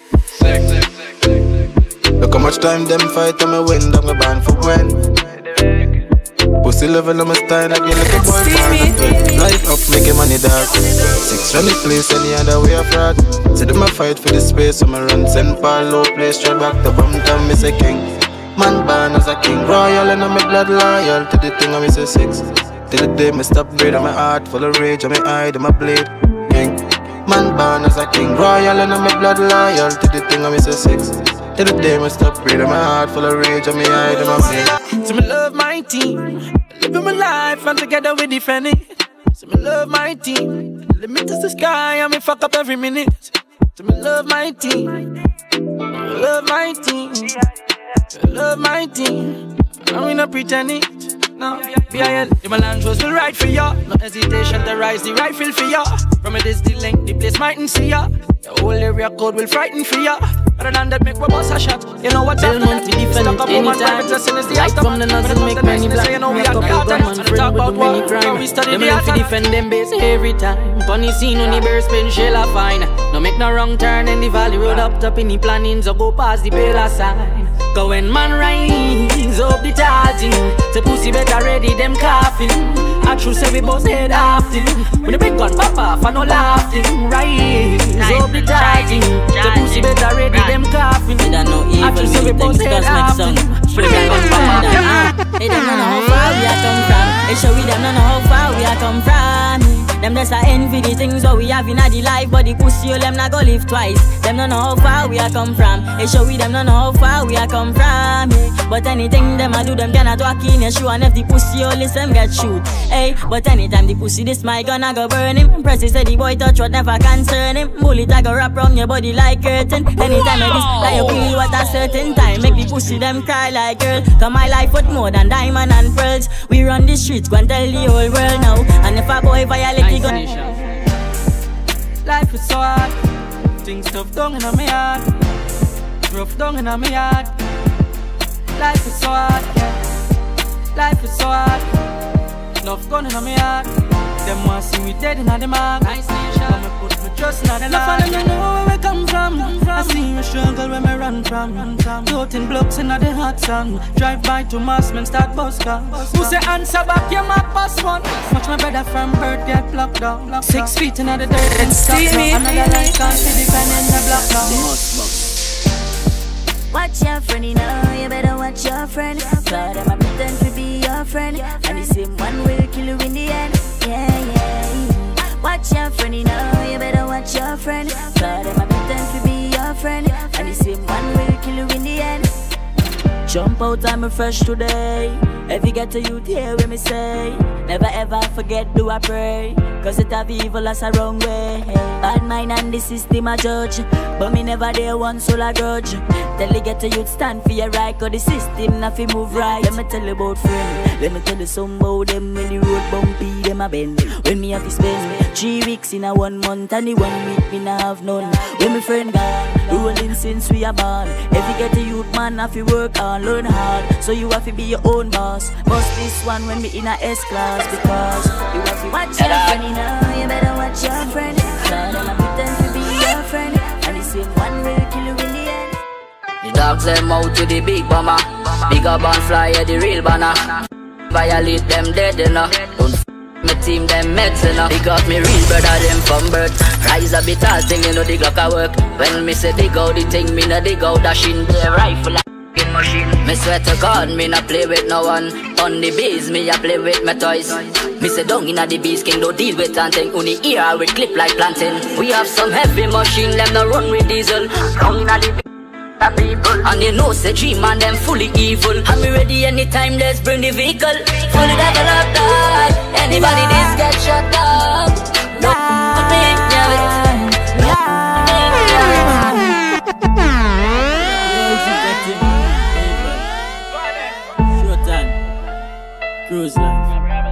Look how much time them fight and me win, down me band for when. Pussy level on my style, like you like a boy. Life up, making money dark. Six run the place, any other way of fraud. Say them a fight for the space, so me run Saint Paul, low place, straight back to bum town, me say king. Man born as a king, royal and I'm a blood loyal. To the thing I me say six. Till the day me stop breathing, my heart full of rage, and my eye, and my blade. King. Man born as a king, royal and I'm a blood loyal. To the thing I me say six. Till the day me stop breathing, my heart full of rage, and my eye, and my blade. So me love my team, living my life and together we defend it. So me love my team, limit to the sky and me fuck up every minute. So me love my team, love my team, love my team. And we not pretend it. No, B I L, the Melandros will ride for ya. No hesitation to rise the rifle for ya. From it is the length, the place mightn't see ya. The whole area code will frighten for ya. Rather than that, make we boss a shot. You know what's up? Month we defend it anytime. Like from the nozzle make many black. Make up your gunman friend with many crime. Them love to defend them base every time. Funny scene on the bear spin shell a fine. No make no wrong turn in the valley road up top in the plannings or go past the Bella sign. Go when man rise up the tarting. Say pussy better ready them coughing. I true say we both head after. When the big gun pop off I no laughing. Rise up the tarting. Say pussy better ready them coughing. I true say we both head after. Hey, them don't know how far we are come from. Hey, show we them don't know how far we are come from. Them just a envy the things that we have in the life, but the pussy them not go live twice. Them don't know how far we are come from. Hey, show we them don't know how far we are come from. Hey, but anything them I do, them cannot walk in your shoe, and if the pussy all listen get shoot. Hey, but anytime the pussy this my gun I go burn him. Press say the boy touch what never concern him. Bullet I go wrap around your body like curtain. Anytime I this like you kill at a certain time, make the pussy them cry like girl. Cause my life worth more than diamond and pearls. We run the streets, go and tell the whole world now. And if a boy violate the gun. Life is so hard. Things tough down in my heart. Rough down in my heart. Life is so hard, yeah. Life is so hard. Love gun in my heart. Them want see me dead in the mark. Nice nation. Put me trust in the Lord. Enough of them know where we come from. I see me struggle where me run from. Floating blocks in the hot sun. Drive by to Massman, start bus car. Who say answer back, you my boss one. Watch my brother from birth get blocked down. Six feet in the dirt and stop now. Another life can't see the pen in the block down. Watch your friend, you know, you better watch your friend. Cause them a pretend to be your friend, and the same one will kill you in the end. Yeah, yeah, yeah. Watch your friend, you know, you better watch your friend. Cause them a pretend to be your friend, and the same one will kill you in the end. Jump out, I'm fresh today. If you get to youth, hear what me say. Never ever forget, do I pray. Cause it have evil as a wrong way. Bad mind and the system a judge, but me never there one soul a grudge. Tell you get to youth, stand for your right. Cause the system not fi move right. Let me tell you about friends. Let me tell you some about them. When the road bumpy, them a bend. When me have to spend three weeks in a one month, and the one week me nah have none. When my friend gone, rolling since we are born. If you get to youth, man, have to work hard, learn hard. So you have to be your own boss. Bust this one when we in a S class. Because you have to watch your friend, you know. You better watch your friend. Try them and pretend to be your friend. And the same one will kill you in the end. The dogs them out to the big bomber. Big up and fly at the real banner. Violate them dead, you know. Don't f my team, them meds, you know. They got me real brother, them from birth. Rise a bit all thing, you know, the Glock a work. When me say dig out the thing, me no dig out dash in the rifle like f***ing machine. Me swear to God, me no play with no one. On the bees, me a play with my toys. Me say down inna the bees, king don't deal with anything. Only ear with clip like planting. We have some heavy machine, them no run with diesel. Down inna the bees. People. And you know say G man them fully evil. And me ready anytime, let's bring the vehicle. Fully developed dog. Anybody this get shut up. No big Short time. Cruise life.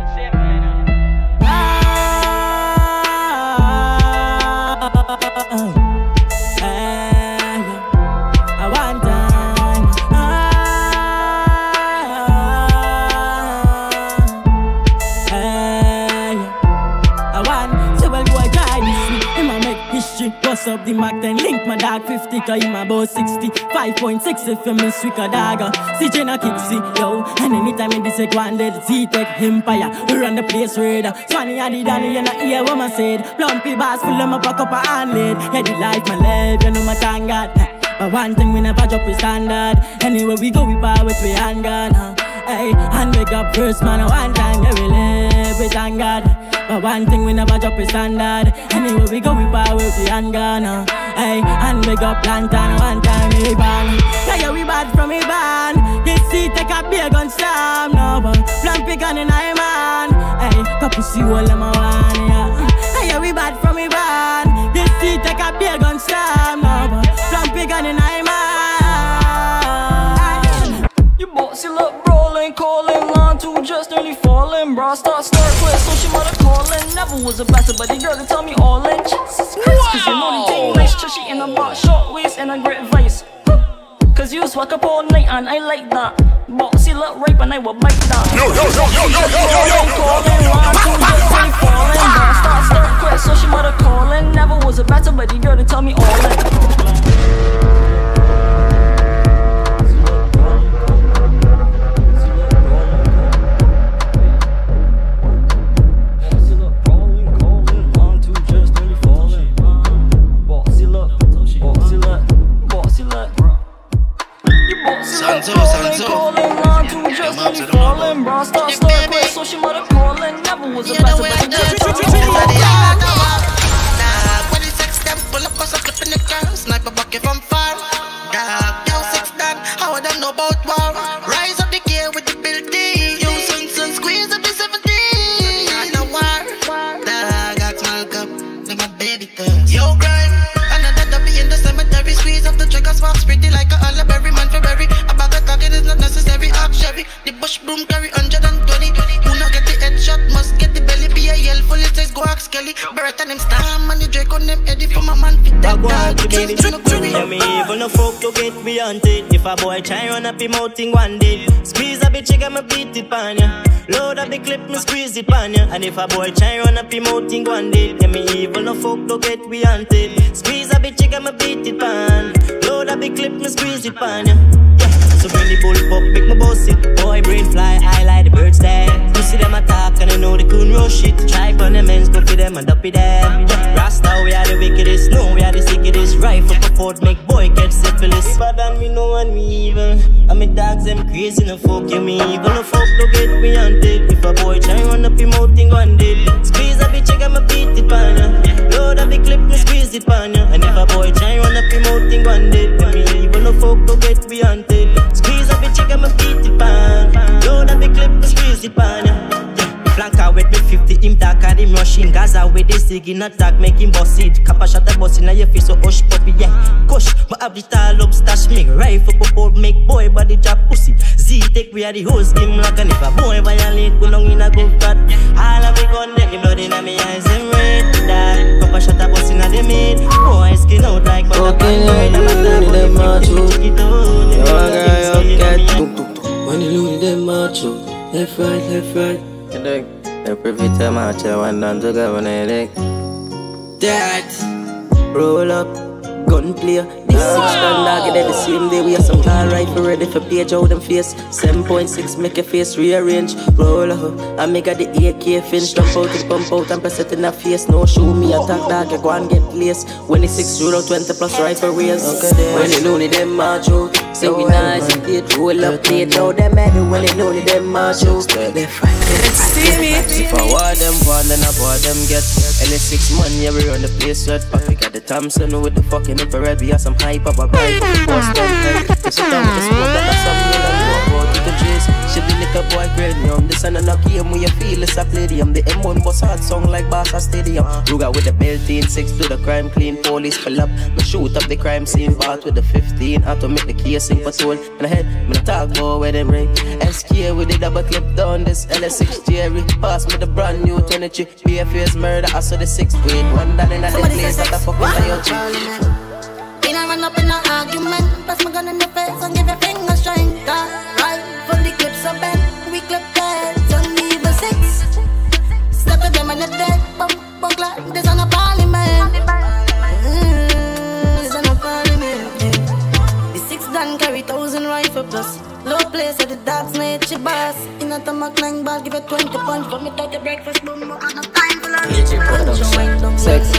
Bust up the Mac ten, link my dog fifty, cause him about sixty. Five point six if you miss with a dagger. C J na kick see, yo. And anytime in this one dead, Z-Tech Empire. We run the place raider. Swanny and the Danny, you not hear what I said. Plumpy bars full of my pack up a hand lid. Yeah, the life my life, you know my thank God. But one thing we never drop is standard. Anywhere we go, we power with we handgun, huh? Hey, and wake up first, man, one time, yeah, we live with thank God. But one thing we never drop is standard. Anywhere we go, we power with the handgun, uh. Hey, and we got plantain, one time we bang. Yeah, yeah, we bad from we ban. This seat take a big gun slam, no, but plan pick on in I man. Hey, couple see all of my one, yeah. Hey, yeah, we bad from we ban. This seat take a big gun slam, no, but plan pick on in I man. You bossy look brawling, calling line two just nearly falling. Bra start start quick, so she mother calling. Never was a better, but the girl to tell me all in. Jesus Christ, cause you know the thing nice. Trashy in a box, short waist and a great vice. Cause you swag up all night and I like that. Bossy look rape and I will bite that. Yo, yo, yo, yo, yo, yo, yo, yo. Calling line two just nearly falling. Bra start start quick, so she mother calling. Never was a better, but the girl to tell me all in. Santo, Santo. Falling, bro, start, start, quick, so she mother calling. Never was a better, but the girl told me all when the sex them pull up, cause I'm flipping the car. Sniper bucket from far. Dog, yo, six done, how I don't know about war. Rise up the gear with the building. Yo, son, son, squeeze up the seventeen. I know war. Dog, I smoke up, with my baby thugs. Yo, grind, another W in the cemetery. Squeeze up the trigger, sparks pretty like a olive berry, man for berry. About the talking is not necessary, up Chevy. The bush broom carry one hundred twenty. Who not get the headshot, must get the belly. B A L full it says go ask Kelly. Barrett and them stam and the Drake on them Eddie for my man fit that dog. Yeah, me even no folk to get beyond it. If a boy try run up him out thing one day, squeeze a bitch, I'ma beat it pan ya. Load up the clip, me squeeze it pan ya. And if a boy try run up him out thing one day, yeah, me even no folk to get beyond it. Squeeze a bitch, I'ma beat it pan. Load up the clip, me squeeze it pan ya. So bring the bull up, make my boss it. Boy brain fly, I like the birds there. You see them attack and I know they couldn't rush it. Try on them ends, go for them and up it them. Rasta, we are the wickedest, no, we are the sickest. Rifle for fort, make boy get syphilis. But then we know and we evil. And me dogs them crazy, no folk, you me evil. No folk to get me hunted. If a boy try run up him out thing one day, squeeze a bitch, I'ma beat it pan ya. Load up the clip, me squeeze it pan ya. And if a boy try run up him out thing one day, me evil. No folk to get me hunted. Squeeze a bitch, machine. Gaza with this zig in attack, make him boss it. Kappa shot a boss in your face, so hush puppy, yeah. Kush, but have the tall up stash me. Rifle up up, make boy body drop pussy. Z take we are the host, game like an if a boy violate, go long in a go cut. All of me gun, then the blood in a me eyes, them red. Die, Kappa shot a boss in a the mid. Boy skin out like butter pan. Them macho, yo girl, yo cat. When you look at them macho, left right, left right. You dig? Every bit of macho, one down to governor, you dig? That roll up, gun player. This six stand get the same day. We have some car rifle ready for page out them face. Seven point six make your face rearrange. Roll up, I make a the A K finish. Jump out and pump out and press it in the face. No show me attack dog, you go and get laced. When the six roll out twenty plus rifle raise. When you loony them macho, say we nice and it roll up plate. Now them mad when you loony them macho. Left right, left right. If I want them one, then I want them get. L S six man, yeah we run the place red. Papi got the Thompson with the fucking infrared. We have some hype up a bright. Post them head. You sit down with the smoke that has some you don't know about to the chase. She be like a boy cranium. This and a game when you feel it's a palladium. The M one bus hard song like Barca Stadium. Ruga with the belting, six to the crime clean. Police pull up, me shoot up the crime scene. Part with the fifteen, how to make the casing patrol. In the head, me no talk about where them ring. S K with the double clip down this L S six Jerry. Pass me the brand new twenty-three. B F A's murder, I saw the six weight. One down in the place that I fuck with your chick. In a run up in an argument, pass my gun in the face and give a finger shine. Right, full the clips are bent, we clip heads on the evil six. Step of them in the dead, bump, bump like this on a parliament. Mm, this on a parliament. The six done carry thousand rifle plus. Low place at the dogs made she boss. In a Tomac nine ball, give it twenty punch. For me touch the breakfast, boom, I got no time for lunch. Sex.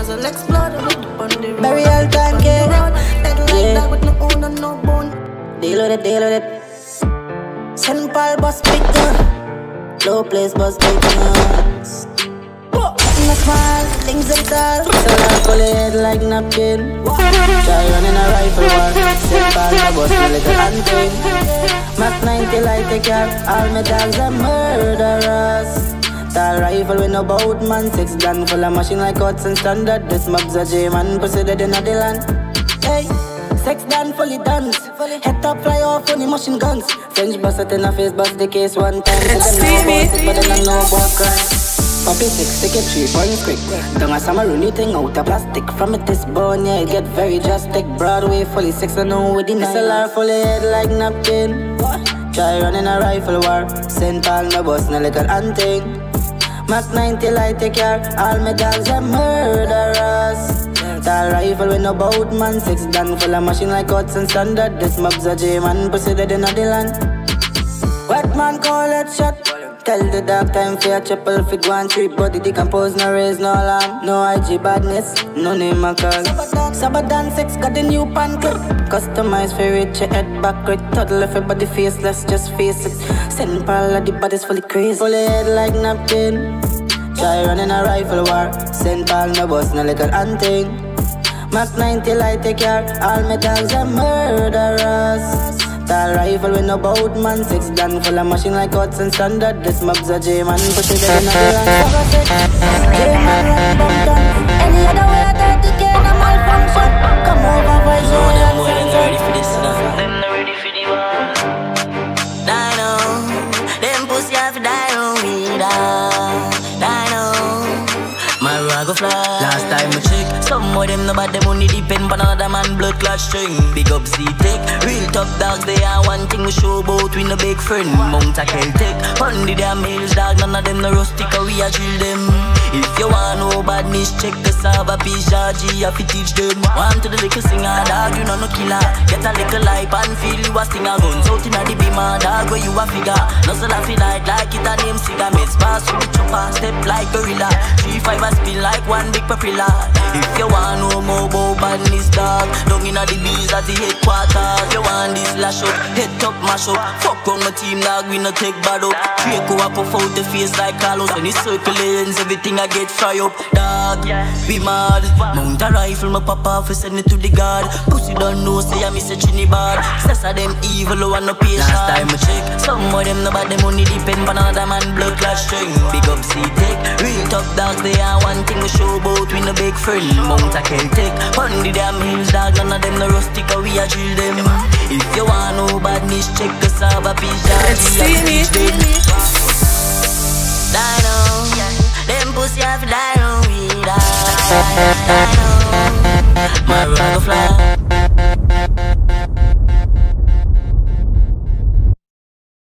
Burial time, get road. Dead like that with no own and no bone. Deal with it, deal with it. Saint Paul bus big gun. Low place bus big guns. In a smile, things are tall. So I pull it head like napkin. Try running a rifle war. Saint Paul the bus, my little hunting. Mac ninety like a car. All my dogs are murderers. Tall rifle with no bout man. Six gun full of machine like Hudson Standard. This mob's a J-man proceeded in the land. Hey, six gun fully done. Head top fly off on the machine guns. French bust it in the face, bust the case one time. So them know about it, but them don't know about crime. Poppy six, take it three points quick. Don't a summer rooney thing out of plastic. From it this bone, yeah, it get very drastic. Broadway fully six, I know with the S L R fully head like napkin. Try running a rifle war. Saint Paul no bus, no little hunting. Mac ninety light a car. All my dogs are murderers. Tall rifle with no bout man. Six gun full of machine like Hudson Standard. This mob's a J-man proceeded in the land. Wet man call it shot. Tell the dog time for a triple fig one trip. Body decompose, no raise, no alarm. No I G badness, no name a call. Sabadan six got the new pan clip. Customize for rich, your head back right. Toddle everybody faceless, just face it. Saint Paul of the body's fully crazy. Fully head like napkin. Try running a rifle war. Saint Paul no bus, no little hunting. Mac ninety light a car. All my dogs are murderers. Tall rifle with no bout man. Six gun full of machine like Hudson Standard. This mob's a J-man, push it in the land. J-man run bump down. Any other way I try to get a malfunction. Come over for show them more than ready for this now. Them not ready for the war. Dino, them pussy have to die on me. Dino, my rag fly. Last time I check, some of them no bad, them only depend on another man blood clot string. Big up Z-Tech, real tough dogs, they are one thing we show about with no big friend. Mount a Celtic, only them males dog, none of them no rustic, we a drill them. If you want no badness, check the Saba Pija G, I fi teach them. Want to the little singer, dog, you know no killer. Get a little life and feel you a stinger. Guns out in a the beamer, dog, where you a figure. Nuzzle a feel like, like it a name cigar. Meds pass with the chopper, step like gorilla. Three five a spin like one big propeller. If you want no more about badness, dog, down in a the bees at the headquarters. You want this lash up, head top mash up. Fuck on my team, dog, we no take bad up. Draco a puff out the face like Carlos. When he circle lanes, everything I get fry up, dog. We mad. Mount a rifle, my papa fi send it to the guard. Pussy don't know, say I miss a Trinidad. Sess of them evil, oh, and no patient. Last time I check, some of them no bad, them only depend on another man blood clot string. Big up C-Tech, real tough dogs, they are one thing we show about. We no big friend, Mount a Celtic. On the damn hills, dog, none of them no rustic, we a drill them. If you want no badness, check the Saba Pizza. Let's see me. Dino, them pussy have dino, we die.